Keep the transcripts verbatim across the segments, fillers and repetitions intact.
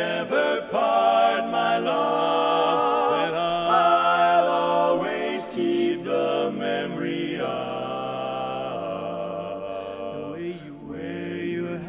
never part, my love, that I'll always keep the memory of the way you wear your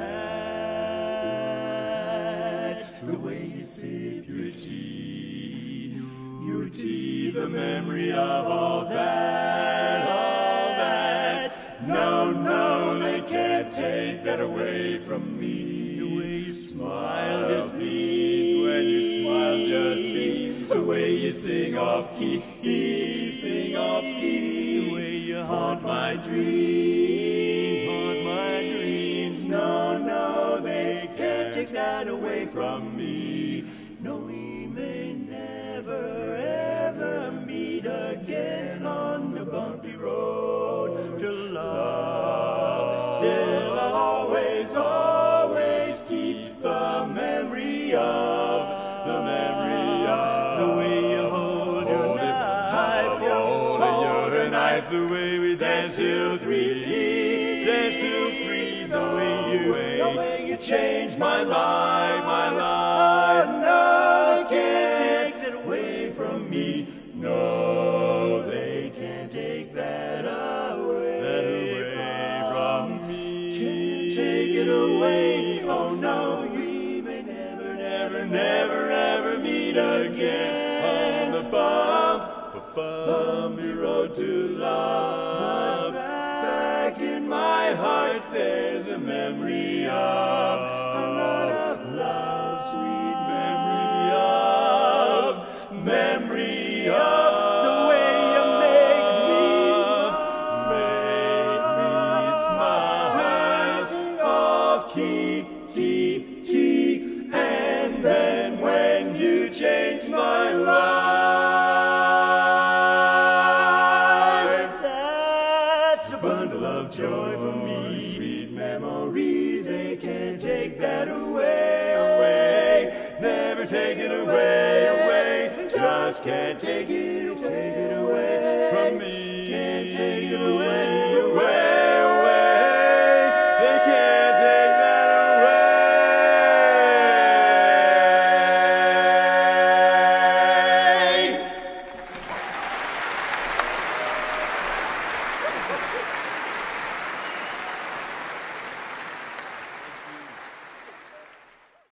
hat, the way you sip your tea, your tea, the memory of all that, all that. No, no, they can't take that away from me. The way you smile just beat, when you smile just beat, the way you sing off key, sing off key, the way you haunt my dreams, haunt my dreams. No, no, they can't take that away from me. No, we may never, ever meet again on the bumpy road to love. Still, I'll always, always keep the memory of, the memory of the way you hold your knife, holding your knife, the way we dance till three, dance till three, the way you, the way you changed my life, my life. No, they can't take that away from me. No, they can't take that away, that away from me. Can't take it away. Oh no, we may never, never, never, ever meet again on the bump, bumpy road to love. Back in my heart, there's a memory of a lot of love, sweet memory of, memory of the way you make me smile, make me smile. Off key, key, key, and then when you changed my life, that's a bundle of joy for me. Sweet memories, they can't take that away, away. Never take it away, away. Just can't take it